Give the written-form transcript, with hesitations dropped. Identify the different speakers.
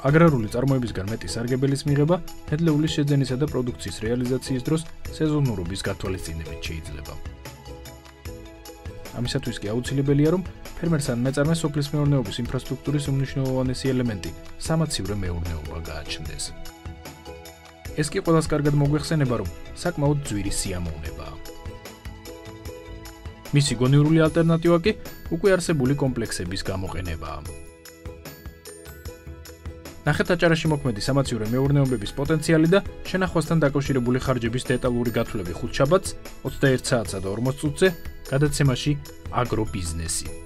Speaker 1: აგრარული წარმოებისგან მეტი სარგებელის მიღება ნედლეულის შეძენისა და პროდუქციის რეალიზაციის დროს სეზონურობის გათვალისწინებით შეიძლება. ამისათვის კი აუცილებელია, რომ ფერმერს ან მეწარმეს სოფლის მეურნეობის ინფრასტრუქტურის უმნიშვნელოვანესი ელემენტი სამაცივრო მეურნეობა გააჩნდეს. ეს კი ყველას კარგად მოგვეხსენება, რომ საკმაოდ ძვირი სიამოვნებაა. მისი გონივრული ალტერნატივა კი უკვე არსებული კომპლექსების გამოყენებაა. ნახეთაჭარაში მოქმედი სამაცივრო მეურნეობების პოტენციალი და შენახვასთან დაკავშირებული ხარჯების დეტალური გათვლები ხუთშაბათს 21 საათსა და 40 წუთზე გადაცემაში აგრობიზნესი.